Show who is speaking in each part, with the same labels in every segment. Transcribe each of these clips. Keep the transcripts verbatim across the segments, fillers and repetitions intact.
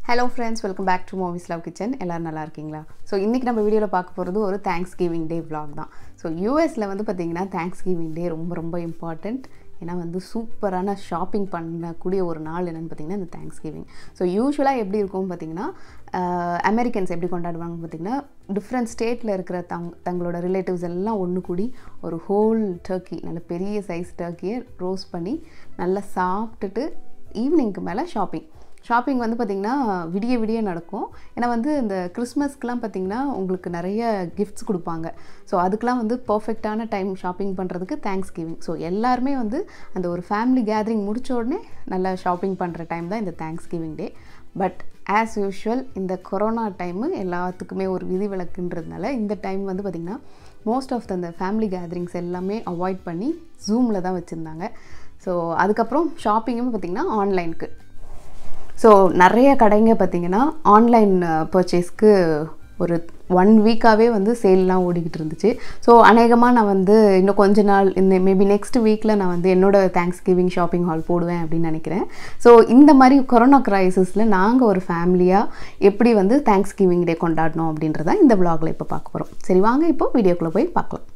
Speaker 1: Hello friends, welcome back to Movies Love Kitchen. எல்லாரும் நல்லா இருக்கீங்களா? ஸோ இன்றைக்கி நம்ம வீடியோவில் பார்க்க போகிறது ஒரு தேங்க்ஸ் கிவிங் டே vlog தான். ஸோ யூஎஸில் வந்து பார்த்திங்கன்னா தேங்க்ஸ் கிவிங் டே ரொம்ப ரொம்ப இம்பார்ட்டண்ட். ஏன்னா வந்து சூப்பரான ஷாப்பிங் பண்ணக்கூடிய ஒரு நாள் என்னென்னு பார்த்திங்கன்னா இந்த தேங்க்ஸ் கிவிங். ஸோ யூஸ்வலாக எப்படி இருக்கும் பார்த்திங்கன்னா அமெரிக்கன்ஸ் எப்படி கொண்டாடுவாங்க பார்த்திங்கன்னா டிஃப்ரெண்ட் ஸ்டேட்டில் இருக்கிற தங் தங்களோட ரிலேட்டிவ்ஸ் எல்லாம் ஒன்று கூடி ஒரு ஹோல் டர்க்கி நல்ல பெரிய சைஸ் டர்க்கியை ரோஸ்ட் பண்ணி நல்லா சாப்பிட்டுட்டு ஈவினிங்க்கு மேலே ஷாப்பிங் ஷாப்பிங் வந்து பார்த்திங்கன்னா விடிய விடிய நடக்கும். ஏன்னா வந்து இந்த கிறிஸ்மஸ்க்கெலாம் பார்த்திங்கன்னா உங்களுக்கு நிறைய கிஃப்ட்ஸ் கொடுப்பாங்க. ஸோ அதுக்கெலாம் வந்து பர்ஃபெக்டான டைம் ஷாப்பிங் பண்ணுறதுக்கு தேங்க்ஸ் கிவிங். ஸோ எல்லாருமே வந்து அந்த ஒரு ஃபேமிலி கேதரிங் முடித்த உடனே நல்லா ஷாப்பிங் பண்ணுற டைம் தான் இந்த thanksgiving day. But as usual இந்த கொரோனா டைமு எல்லாத்துக்குமே ஒரு விதிவிலக்குன்றதுனால இந்த டைம் வந்து பார்த்திங்கன்னா மோஸ்ட் ஆஃப் த அந்த ஃபேமிலி கேதரிங்ஸ் எல்லாமே அவாய்ட் பண்ணி ஜூமில் தான் வச்சுருந்தாங்க. ஸோ அதுக்கப்புறம் ஷாப்பிங்கும் பார்த்திங்கன்னா ஆன்லைனுக்கு. ஸோ நிறைய கடைங்க பார்த்திங்கன்னா ஆன்லைன் பர்ச்சேஸ்க்கு ஒரு ஒன் வீக்காகவே வந்து சேல்லாம் ஓடிக்கிட்டு இருந்துச்சு. ஸோ அநேகமாக நான் வந்து இன்னும் கொஞ்ச நாள் இந்த மேபி நெக்ஸ்ட் வீக்கில் நான் வந்து என்னோடய தேங்க்ஸ் கிவிங் ஷாப்பிங் ஹால் போடுவேன் அப்படின்னு நினைக்கிறேன். ஸோ இந்த மாதிரி கொரோனா க்ரைசிஸில் நாங்கள் ஒரு ஃபேமிலியாக எப்படி வந்து தேங்க்ஸ் கிவிங் டே கொண்டாடணும் அப்படின்றத இந்த vlogல இப்போ பார்க்க போகிறோம். சரி வாங்க இப்போ வீடியோக்குள்ளே போய் பார்க்கலாம்.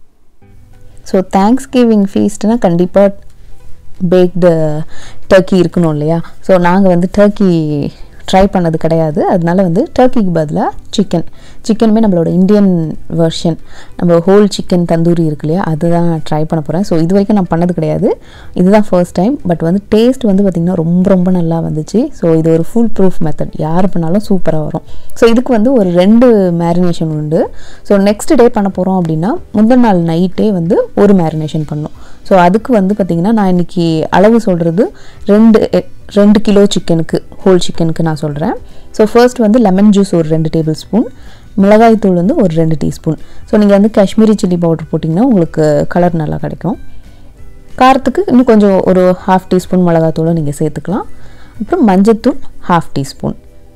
Speaker 1: ஸோ தேங்க்ஸ் கிவிங் ஃபீஸ்ட்னால் கண்டிப்பாக பேக்டு டர்க்கி இருக்கணும் இல்லையா? ஸோ நாங்கள் வந்து டர்க்கி ட்ரை பண்ணது கிடையாது. அதனால வந்து டர்க்கிக்கு பதிலாக சிக்கன் சிக்கனுமே நம்மளோட இந்தியன் வெர்ஷன் நம்ம ஹோல் சிக்கன் தந்தூரி இருக்கு இல்லையா, அதுதான் ட்ரை பண்ண போகிறேன். ஸோ இது வரைக்கும் நான் பண்ணது கிடையாது, இதுதான் ஃபர்ஸ்ட் டைம். பட் வந்து டேஸ்ட் வந்து பார்த்திங்கன்னா ரொம்ப ரொம்ப நல்லா வந்துச்சு. ஸோ இது ஒரு ஃபுல் ப்ரூஃப் மெத்தட், யார் பண்ணாலும் சூப்பராக வரும். ஸோ இதுக்கு வந்து ஒரு ரெண்டு மேரினேஷன் உண்டு. ஸோ நெக்ஸ்ட் டே பண்ண போகிறோம் அப்படின்னா முந்தின நாள் நைட்டே வந்து ஒரு மேரினேஷன் பண்ணணும். ஸோ அதுக்கு வந்து பார்த்திங்கன்னா நான் இன்றைக்கி அளவு சொல்கிறது ரெண்டு ரெண்டு கிலோ சிக்கனுக்கு ஹோல் சிக்கனுக்கு நான் சொல்கிறேன். ஸோ ஃபர்ஸ்ட் வந்து லெமன் ஜூஸ் ஒரு ரெண்டு டேபிள் ஸ்பூன், மிளகாய்த்தூள் வந்து ஒரு ரெண்டு டீஸ்பூன். ஸோ நீங்கள் வந்து காஷ்மீரி சில்லி பவுடர் போட்டிங்கன்னா உங்களுக்கு கலர் நல்லா கிடைக்கும். காரத்துக்கு இன்னும் கொஞ்சம் ஒரு ஹாஃப் டீஸ்பூன் மிளகாத்தூளை நீங்கள் சேர்த்துக்கலாம். அப்புறம் மஞ்சத்தூள் ஹாஃப் டீஸ்பூன்,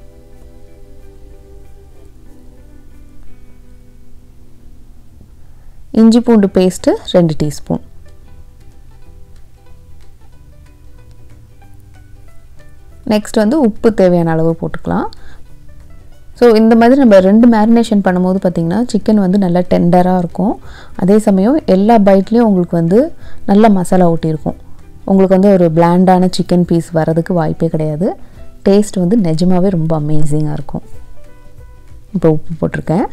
Speaker 1: இஞ்சி பூண்டு பேஸ்ட்டு ரெண்டு டீஸ்பூன், நெக்ஸ்ட் வந்து உப்பு தேவையான அளவு போட்டுக்கலாம். ஸோ இந்த மாதிரி நம்ம ரெண்டு மேரினேஷன் பண்ணும்போது பார்த்திங்கன்னா சிக்கன் வந்து நல்லா டெண்டராக இருக்கும். அதே சமயம் எல்லா பைட்லேயும் உங்களுக்கு வந்து நல்ல மசாலா ஊட்டியிருக்கும். உங்களுக்கு வந்து ஒரு பிளாண்டான சிக்கன் பீஸ் வரதுக்கு வாய்ப்பே கிடையாது. டேஸ்ட் வந்து நிஜமாகவே ரொம்ப அமேசிங்காக இருக்கும். இப்போ உப்பு போட்டிருக்கேன்.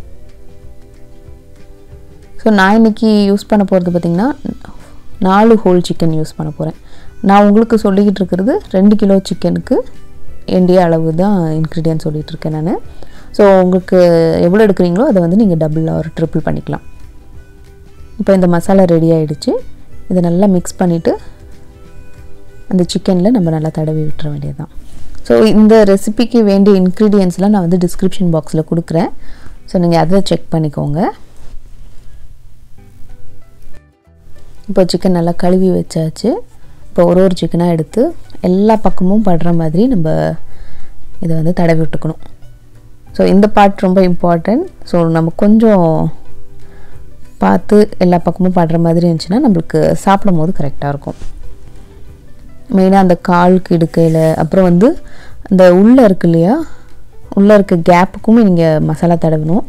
Speaker 1: ஸோ நான் இன்றைக்கி யூஸ் பண்ண போகிறது பார்த்திங்கன்னா நாலு ஹோல் சிக்கன் யூஸ் பண்ண போகிறேன். நான் உங்களுக்கு சொல்லிக்கிட்டு இருக்கிறது ரெண்டு கிலோ சிக்கனுக்கு வேண்டிய அளவு தான் இன்க்ரீடியன்ட் சொல்லிகிட்டு இருக்கேன் நான். ஸோ உங்களுக்கு எவ்வளோ எடுக்கிறீங்களோ அதை வந்து நீங்கள் டபுள் ஒரு ட்ரிபிள் பண்ணிக்கலாம். இப்போ இந்த மசாலா ரெடி ஆகிடுச்சு. இதை நல்லா மிக்ஸ் பண்ணிவிட்டு அந்த சிக்கனில் நம்ம நல்லா தடவி விட்டுற வேண்டியது தான். ஸோ இந்த ரெசிபிக்கு வேண்டிய இன்க்ரீடியன்ட்ஸ்லாம் நான் வந்து டிஸ்கிரிப்ஷன் பாக்ஸில் கொடுக்குறேன். ஸோ நீங்கள் அதை செக் பண்ணிக்கோங்க. இப்போ சிக்கன் நல்லா கழுவி வச்சாச்சு. இப்போ ஒரு ஒரு சிக்கனாக எடுத்து எல்லா பக்கமும் படுற மாதிரி நம்ம இதை வந்து தடவி விட்டுக்கணும். ஸோ இந்த பார்ட் ரொம்ப இம்பார்ட்டன்ட். ஸோ நம்ம கொஞ்சம் பார்த்து எல்லா பக்கமும் படுற மாதிரி இருந்துச்சுன்னா நம்மளுக்கு சாப்பிடும் போது கரெக்டாக இருக்கும். மெயினாக அந்த காலுக்கு இடுக்கையில், அப்புறம் வந்து அந்த உள்ளே இருக்கு இல்லையா, உள்ளே இருக்க கேப்புக்குமே நீங்கள் மசாலா தடவணும்.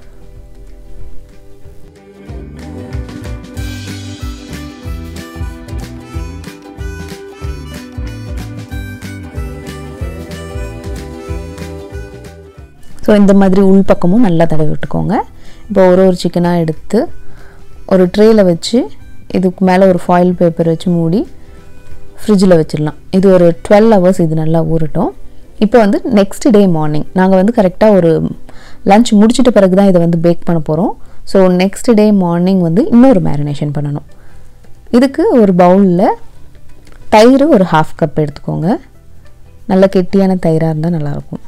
Speaker 1: ஸோ இந்த மாதிரி உள் பக்கமும் நல்லா தடவி விட்டுக்கோங்க. இப்போ ஒரு ஒரு சிக்கனாக எடுத்து ஒரு ட்ரேயில் வச்சு இதுக்கு மேலே ஒரு ஃபாயில் பேப்பர் வச்சு மூடி ஃப்ரிட்ஜில் வச்சிடலாம். இது ஒரு டுவெல் ஹவர்ஸ் இது நல்லா ஊறட்டும். இப்போ வந்து நெக்ஸ்ட் டே மார்னிங் நாங்கள் வந்து கரெக்டாக ஒரு லன்ச் முடிச்சிட்ட பிறகு தான் இதை வந்து பேக் பண்ண போகிறோம். ஸோ நெக்ஸ்ட் டே மார்னிங் வந்து இன்னொரு மேரினேஷன் பண்ணணும். இதுக்கு ஒரு பவுலில் தயிர் ஒரு ஹாஃப் கப் எடுத்துக்கோங்க. நல்ல கெட்டியான தயிராக இருந்தால் நல்லாயிருக்கும்.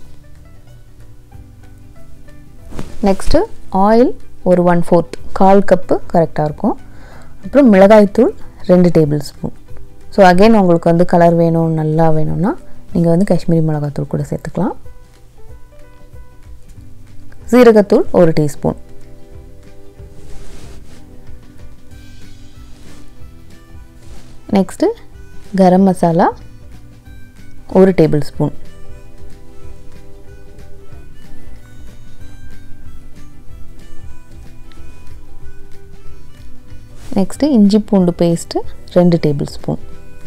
Speaker 1: நெக்ஸ்ட்டு ஆயில் ஒரு ஒன் ஃபோர்த் கால் கப்பு கரெக்டாக இருக்கும். அப்புறம் மிளகாய்த்தூள் ரெண்டு டேபிள் ஸ்பூன். ஸோ அகெயின் உங்களுக்கு வந்து கலர் வேணும் நல்லா வேணும்னா நீங்கள் வந்து காஷ்மீரி மிளகாய்த்தூள் கூட சேர்த்துக்கலாம். சீரகத்தூள் ஒரு டீஸ்பூன், நெக்ஸ்ட்டு கரம் மசாலா ஒரு டேபிள் ஸ்பூன், நெக்ஸ்ட்டு இஞ்சி பூண்டு பேஸ்ட்டு ரெண்டு டேபிள் ஸ்பூன்.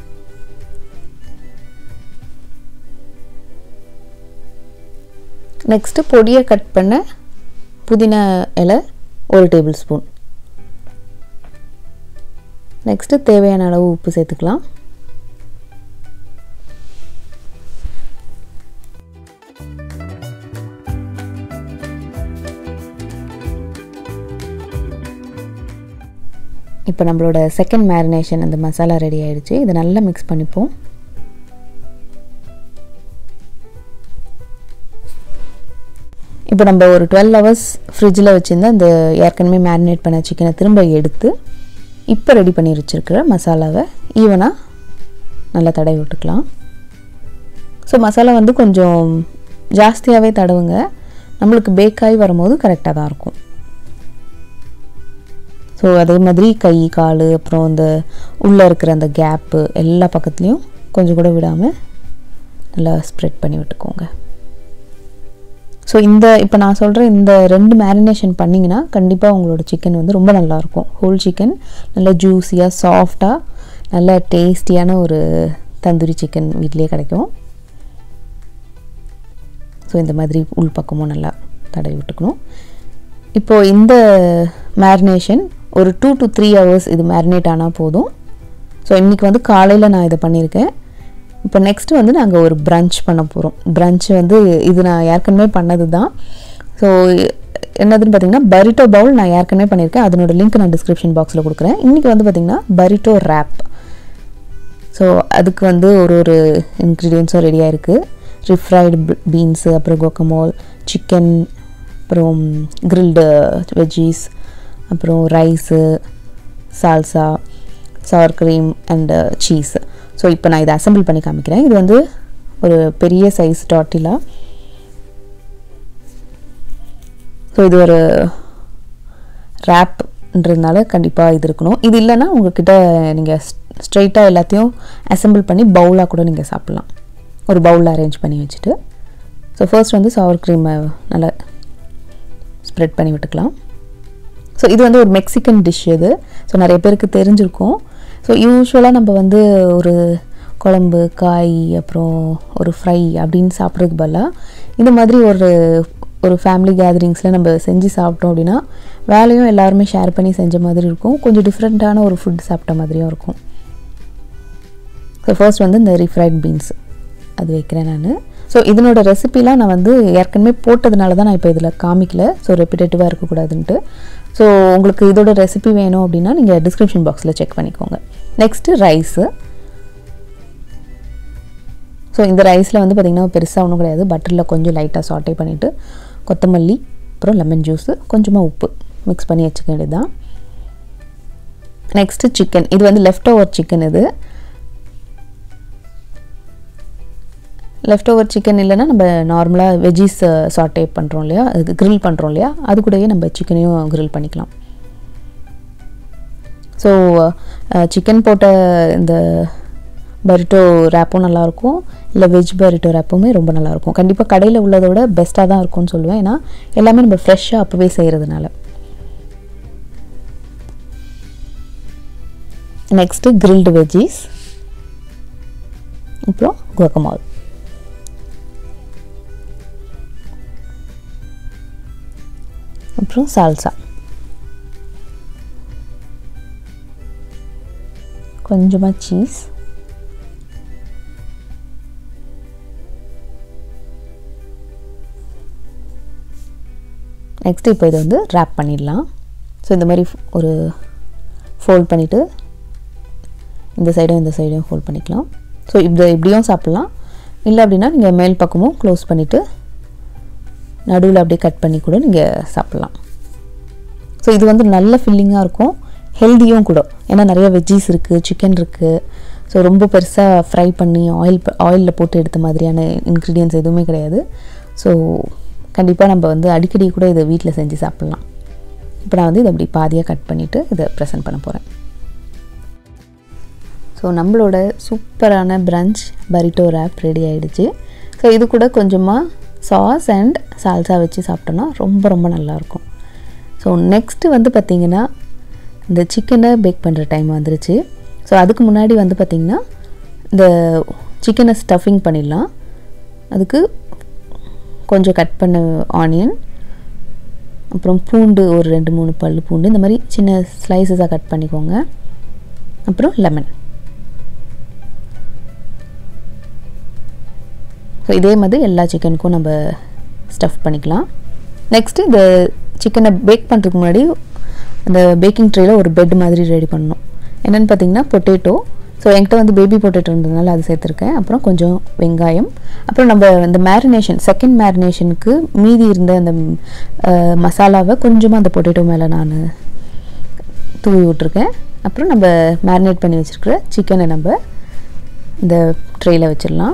Speaker 1: நெக்ஸ்ட்டு பொடியை கட் பண்ண புதினா இலை ஒரு டேபிள் ஸ்பூன். நெக்ஸ்ட்டு தேவையான அளவு உப்பு சேர்த்துக்கலாம். இப்போ நம்மளோட செகண்ட் மேரினேஷன் அந்த மசாலா ரெடி ஆகிடுச்சு. இதை நல்லா மிக்ஸ் பண்ணிப்போம். இப்போ நம்ம ஒரு டுவெல் ஹவர்ஸ் ஃப்ரிட்ஜில் வச்சுருந்தா அந்த ஏற்கனவே மேரினேட் பண்ண சிக்கனை திரும்ப எடுத்து இப்போ ரெடி பண்ணி வச்சுருக்கிற மசாலாவை ஈவனாக நல்லா தடவி விட்டுக்கலாம். ஸோ மசாலா வந்து கொஞ்சம் ஜாஸ்தியாகவே தடவுங்க, நம்மளுக்கு பேக்காகி வரும்போது கரெக்டாக தான் இருக்கும். ஸோ அதே மாதிரி கை கால் அப்புறம் அந்த உள்ளே இருக்கிற அந்த கேப்பு எல்லா பக்கத்துலேயும் கொஞ்சம் கூட விடாமல் நல்லா ஸ்ப்ரெட் பண்ணி விட்டுக்கோங்க. ஸோ இந்த இப்போ நான் சொல்கிற இந்த ரெண்டு மேரினேஷன் பண்ணிங்கன்னா கண்டிப்பாக உங்களோட சிக்கன் வந்து ரொம்ப நல்லாயிருக்கும். ஹோல் சிக்கன் நல்லா ஜூஸியாக சாஃப்டாக நல்ல டேஸ்டியான ஒரு தந்தூரி சிக்கன் வீட்டிலே கிடைக்கும். ஸோ இந்த மாதிரி உள் பக்கமும் நல்லா தடவி விட்டுக்கணும். இப்போது இந்த மேரினேஷன் ஒரு டூ டு த்ரீ ஹவர்ஸ் இது மேரினேட் ஆனால் போதும். ஸோ இன்றைக்கி வந்து காலையில் நான் இதை பண்ணியிருக்கேன். இப்போ நெக்ஸ்ட்டு வந்து நாங்கள் ஒரு பிரஞ்ச் பண்ண போகிறோம். பிரஞ்ச் வந்து இது நான் ஏற்கனவே பண்ணது தான். ஸோ என்னதுன்னு பார்த்திங்கன்னா பரிட்டோ பவுல் நான் ஏற்கனவே பண்ணியிருக்கேன், அதனோட லிங்க் நான் டிஸ்கிரிப்ஷன் பாக்ஸில் கொடுக்குறேன். இன்றைக்கி வந்து பார்த்திங்கன்னா பரிட்டோ ரேப். ஸோ அதுக்கு வந்து ஒரு ஒரு இன்க்ரீடியன்ஸும் ரெடியாக இருக்குது. ரிஃப்ரைடு பீன்ஸு, அப்புறம் கொக்கமோல், சிக்கன், அப்புறம் கிரில்டு வெஜ்ஜீஸ், அப்புறம் rice, salsa, sour cream and cheese. So இப்போ நான் இதை அசம்பிள் பண்ணி காமிக்கிறேன். இது வந்து ஒரு பெரிய சைஸ் டார்ட்டிலா. ஸோ இது ஒரு ரேப்ன்றதுனால கண்டிப்பாக இது இருக்கணும். இது இல்லைன்னா உங்கள்கிட்ட நீங்கள் ஸ்ட்ரெயிட்டாக எல்லாத்தையும் அசம்பிள் பண்ணி பவுலாக கூட நீங்கள் சாப்பிட்லாம். ஒரு பவுலில் அரேஞ்ச் பண்ணி வச்சுட்டு ஸோ ஃபர்ஸ்ட் வந்து சவர் க்ரீமை நல்லா ஸ்ப்ரெட் பண்ணி விட்டுக்கலாம். ஸோ இது வந்து ஒரு மெக்சிகன் டிஷ் இது. ஸோ நிறைய பேருக்கு தெரிஞ்சிருக்கும். ஸோ யூஸ்வலாக நம்ம வந்து ஒரு குழம்பு, காய், அப்புறம் ஒரு ஃப்ரை அப்படின்னு சாப்பிட்றதுக்கு பதிலாக இந்த மாதிரி ஒரு ஒரு ஃபேமிலி கேதரிங்ஸில் நம்ம செஞ்சு சாப்பிட்டோம் அப்படின்னா வேலையும் எல்லாருமே ஷேர் பண்ணி செஞ்ச மாதிரி இருக்கும், கொஞ்சம் டிஃப்ரெண்ட்டான ஒரு ஃபுட் சாப்பிட்ட மாதிரியும் இருக்கும். ஸோ ஃபர்ஸ்ட் வந்து இந்த ரீஃப்ரைட் பீன்ஸ் அது வைக்கிறேன் நான். ஸோ இதனோட ரெசிபிலாம் நான் வந்து ஏற்கனவே போட்டதுனால தான் நான் இப்போ இதில் காமிக்கல, ஸோ ரெப்பிடேட்டிவாக இருக்கக்கூடாதுன்ட்டு. ஸோ உங்களுக்கு இதோட ரெசிபி வேணும் அப்படின்னா நீங்கள் டிஸ்கிரிப்ஷன் பாக்ஸில் செக் பண்ணிக்கோங்க. Next rice. ஸோ இந்த ரைஸில் வந்து பார்த்திங்கன்னா பெருசாக ஒன்றும் கிடையாது. பட்டரில் கொஞ்சம் லைட்டாக சாட்டே பண்ணிவிட்டு கொத்தமல்லி, அப்புறம் லெமன் ஜூஸு, கொஞ்சமாக உப்பு மிக்ஸ் பண்ணி வச்சுக்க வேண்டியதுதான். Next chicken. இது வந்து லெஃப்ட் ஓவர் சிக்கன். இது லெஃப்ட் ஓவர் சிக்கன் இல்லைன்னா நம்ம நார்மலாக வெஜ்ஜீஸ் சாட்டே பண்ணுறோம் இல்லையா, அது க்ரில் பண்ணுறோம் இல்லையா, அது கூடயே நம்ம சிக்கனையும் க்ரில் பண்ணிக்கலாம். ஸோ சிக்கன் போட்ட இந்த பரிட்டோ ரேப்பும் நல்லாயிருக்கும், இல்லை வெஜ் பரிட்டோ ரேப்புமே ரொம்ப நல்லாயிருக்கும். கண்டிப்பாக கடையில் உள்ளதோட பெஸ்ட்டாக தான் இருக்கும்னு சொல்லுவேன், ஏன்னா எல்லாமே நம்ம ஃப்ரெஷ்ஷாக அப்போவே செய்கிறதுனால. நெக்ஸ்ட்டு கிரில்டு வெஜ்ஜீஸ், அப்புறம் குவாக்கமால். அப்புறம் சால்சா, கொஞ்சமாக சீஸ், நெக்ஸ்ட்டு இப்போ இதை வந்து ரேப் பண்ணிடலாம். ஸோ இந்த மாதிரி ஒரு ஃபோல்ட் பண்ணிவிட்டு இந்த சைடும் இந்த சைடும் ஃபோல்ட் பண்ணிக்கலாம். ஸோ இப்படி இப்படியும் சாப்பிட்லாம், இல்லை அப்படின்னா நீங்கள் மேல் பக்கமும் க்ளோஸ் பண்ணிவிட்டு நடுவில் அப்படியே கட் பண்ணி கூட நீங்கள் சாப்பிட்லாம். ஸோ இது வந்து நல்ல ஃபில்லிங்காக இருக்கும், ஹெல்த்தியும் கூட, ஏன்னா நிறைய வெஜ்ஜீஸ் இருக்குது, சிக்கன் இருக்குது. ஸோ ரொம்ப பெருசாக ஃப்ரை பண்ணி ஆயில் ஆயிலில் போட்டு எடுத்த மாதிரியான இன்க்ரீடியன்ட்ஸ் எதுவுமே கிடையாது. ஸோ கண்டிப்பாக நம்ம வந்து அடிக்கடி கூட இதை வீட்டில் செஞ்சு சாப்பிட்லாம். இப்போ நான் வந்து இதை அப்படி பாதியாக கட் பண்ணிவிட்டு இதை ப்ரெசென்ட் பண்ண போகிறேன். ஸோ நம்மளோட சூப்பரான பிரஞ்ச் பரிட்டோ ரேப் ரெடி ஆகிடுச்சு. ஸோ இது கூட கொஞ்சமாக சாஸ் அண்ட் சால்சா வச்சு சாப்பிட்டோன்னா ரொம்ப ரொம்ப நல்லாயிருக்கும். ஸோ நெக்ஸ்ட்டு வந்து பார்த்திங்கன்னா இந்த சிக்கனை பேக் பண்ணுற டைம் வந்துருச்சு. ஸோ அதுக்கு முன்னாடி வந்து பார்த்திங்கன்னா இந்த சிக்கனை ஸ்டஃபிங் பண்ணிடலாம். அதுக்கு கொஞ்சம் கட் பண்ண ஆனியன், அப்புறம் பூண்டு ஒரு ரெண்டு மூணு பல் பூண்டு இந்த மாதிரி சின்ன ஸ்லைசஸாக கட் பண்ணிக்கோங்க. அப்புறம் லெமன். ஸோ இதே மாதிரி எல்லா சிக்கனுக்கும் நம்ம ஸ்டஃப் பண்ணிக்கலாம். நெக்ஸ்ட்டு இந்த சிக்கனை பேக் பண்ணுறதுக்கு முன்னாடி அந்த பேக்கிங் ட்ரேயில் ஒரு பெட் மாதிரி ரெடி பண்ணணும். என்னென்னு பார்த்தீங்கன்னா பொட்டேட்டோ. ஸோ என்கிட்ட வந்து பேபி பொட்டேட்டோ இருந்ததுனால அது சேர்த்துருக்கேன். அப்புறம் கொஞ்சம் வெங்காயம், அப்புறம் நம்ம இந்த மேரினேஷன் செகண்ட் மேரினேஷனுக்கு மீதி இருந்த அந்த மசாலாவை கொஞ்சமாக அந்த பொட்டேட்டோ மேலே நான் தூவி விட்ருக்கேன். அப்புறம் நம்ம மேரினேட் பண்ணி வச்சுருக்கிற சிக்கனை நம்ம இந்த ட்ரேயில் வச்சிடலாம்.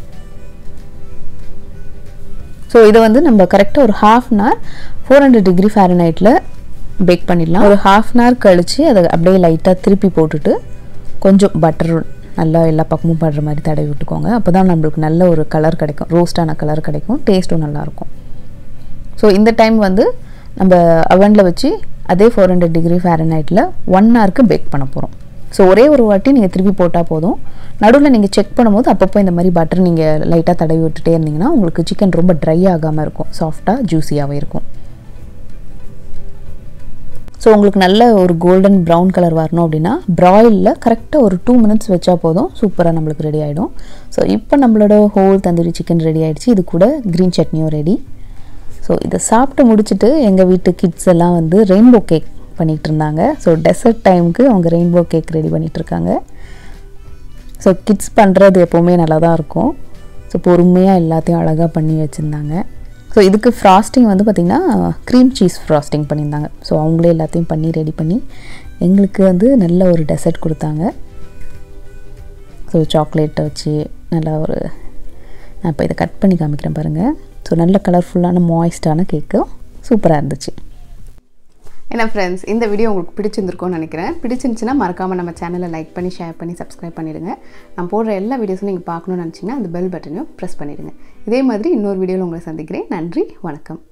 Speaker 1: ஸோ இதை வந்து நம்ம கரெக்டாக ஒரு half an hour four hundred degree ஃபேரனைட்டில் பேக் பண்ணிடலாம். ஒரு ஹாஃப் அன் ஹவர் கழித்து அதை அப்படியே லைட்டாக திருப்பி போட்டுட்டு கொஞ்சம் பட்டர் நல்லா எல்லா பக்கமும் படுற மாதிரி தடவி விட்டுக்கோங்க. அப்போ தான் நம்மளுக்கு நல்ல ஒரு கலர் கிடைக்கும், ரோஸ்டான கலர் கிடைக்கும், டேஸ்ட்டும் நல்லாயிருக்கும். ஸோ இந்த டைம் வந்து நம்ம அவனில் வச்சு அதே ஃபோர் ஹண்ட்ரட் டிகிரி ஃபேரனைட்டில் ஒன் ஹவருக்கு பேக் பண்ண போகிறோம். ஸோ ஒரே ஒரு வாட்டி நீங்கள் திருப்பி போட்டால் போதும். நடுவில் நீங்கள் செக் பண்ணும்போது அப்பப்போ இந்த மாதிரி பட்டர் நீங்கள் லைட்டாக தடவி விட்டுட்டே இருந்தீங்கன்னா உங்களுக்கு சிக்கன் ரொம்ப ட்ரை ஆகாமல் இருக்கும், சாஃப்டாக ஜூஸியாகவே இருக்கும். ஸோ உங்களுக்கு நல்ல ஒரு கோல்டன் ப்ரௌன் கலர் வரணும் அப்படின்னா ப்ராயிலில் கரெக்டாக ஒரு டூ மினிட்ஸ் வச்சா போதும், சூப்பராக நம்மளுக்கு ரெடி ஆகிடும். ஸோ இப்போ நம்மளோட ஹோல் தந்தூரி சிக்கன் ரெடி ஆகிடுச்சு. இது கூட க்ரீன் சட்னியும் ரெடி. ஸோ இதை சாப்பிட்டு முடிச்சுட்டு எங்கள் வீட்டு கிட்ஸ் எல்லாம் வந்து ரெயின்போ கேக் பண்ணிகிட்டு இருந்தாங்க. ஸோ டெசர்ட் டைமுக்கு அவங்க ரெயின்போ கேக் ரெடி பண்ணிகிட்ருக்காங்க. ஸோ கிட்ஸ் பண்ணுறது எப்போவுமே நல்லா தான் இருக்கும். ஸோ பொறுமையாக எல்லாத்தையும் அழகாக பண்ணி வச்சுருந்தாங்க. ஸோ இதுக்கு ஃப்ராஸ்டிங் வந்து பார்த்திங்கன்னா க்ரீம் சீஸ் ஃப்ராஸ்டிங் பண்ணியிருந்தாங்க. ஸோ அவங்களே எல்லாத்தையும் பண்ணி ரெடி பண்ணி எங்களுக்கு வந்து நல்ல ஒரு டெசர்ட் கொடுத்தாங்க. ஸோ சாக்லேட்டை வச்சு நல்லா ஒரு நான் இப்போ இதை கட் பண்ணி காமிக்கிறேன் பாருங்கள். ஸோ நல்ல கலர்ஃபுல்லான மாய்ஸ்டான கேக்கு சூப்பராக இருந்துச்சு.
Speaker 2: என்ன ஃப்ரெண்ட்ஸ், இந்த வீடியோ உங்களுக்கு பிடிச்சிருந்துருக்கும்னு நினைக்கிறேன். பிடிச்சிருந்துச்சுன்னா மறக்காமல் நம்ம சேனலை லைக் பண்ணி ஷேர் பண்ணி சப்ஸ்கிரைப் பண்ணிடுங்க. நான் போடுற எல்லா வீடியோஸும் நீங்கள் பார்க்கணுன்னு நினச்சிங்கன்னா அந்த பெல் பட்டனையும் ப்ரெஸ் பண்ணிடுங்க. இதே மாதிரி இன்னொரு வீடியோவில் உங்களை சந்திக்கிறேன். நன்றி, வணக்கம்.